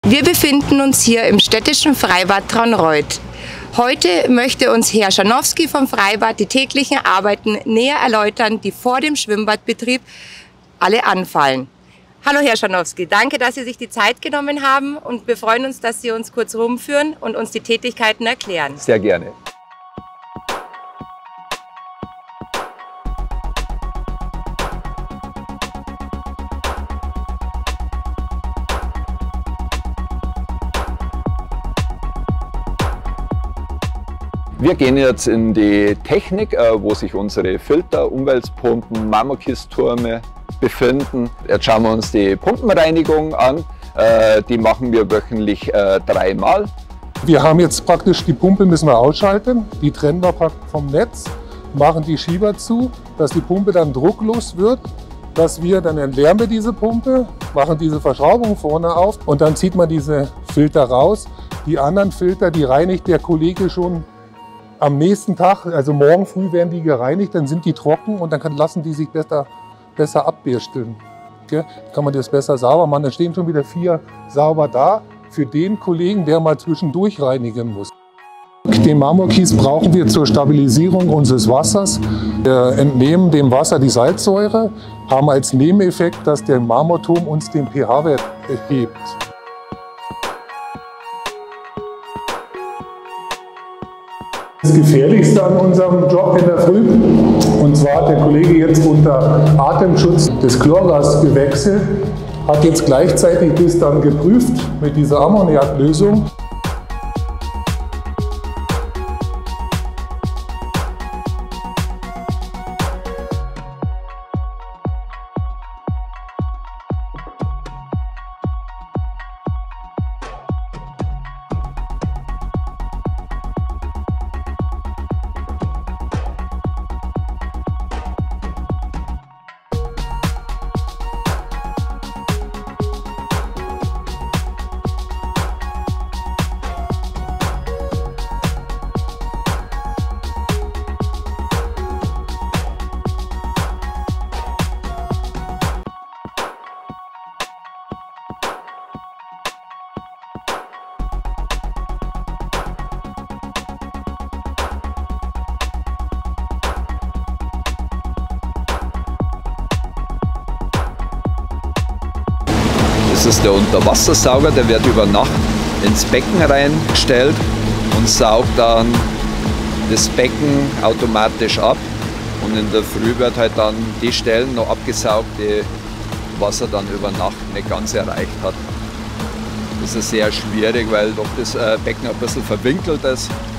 Wir befinden uns hier im städtischen Freibad Traunreut. Heute möchte uns Herr Scharnowski vom Freibad die täglichen Arbeiten näher erläutern, die vor dem Schwimmbadbetrieb alle anfallen. Hallo Herr Scharnowski, danke, dass Sie sich die Zeit genommen haben und wir freuen uns, dass Sie uns kurz rumführen und uns die Tätigkeiten erklären. Sehr gerne. Wir gehen jetzt in die Technik, wo sich unsere Filter, Umweltpumpen, Marmorkisttürme befinden. Jetzt schauen wir uns die Pumpenreinigung an. Die machen wir wöchentlich 3-mal. Wir haben jetzt praktisch die Pumpe müssen wir ausschalten. Die trennen wir praktisch vom Netz, machen die Schieber zu, dass die Pumpe dann drucklos wird. Dann entleeren wir diese Pumpe, machen diese Verschraubung vorne auf und dann zieht man diese Filter raus. Die anderen Filter, die reinigt der Kollege schon am nächsten Tag, also morgen früh werden die gereinigt, dann sind die trocken und dann lassen die sich besser abbirsteln. Okay? Kann man das besser sauber machen. Dann stehen schon wieder 4 sauber da für den Kollegen, der mal zwischendurch reinigen muss. Den Marmorkies brauchen wir zur Stabilisierung unseres Wassers. Wir entnehmen dem Wasser die Salzsäure, haben als Nebeneffekt, dass der Marmorturm uns den pH-Wert hebt. Das Gefährlichste an unserem Job in der Früh, und zwar hat der Kollege jetzt unter Atemschutz das Chlorgas gewechselt, hat jetzt gleichzeitig das dann geprüft mit dieser Ammoniaklösung. Das ist der Unterwassersauger, der wird über Nacht ins Becken reingestellt und saugt dann das Becken automatisch ab. Und in der Früh wird halt dann die Stellen noch abgesaugt, die Wasser dann über Nacht nicht ganz erreicht hat. Das ist sehr schwierig, weil doch das Becken ein bisschen verwinkelt ist.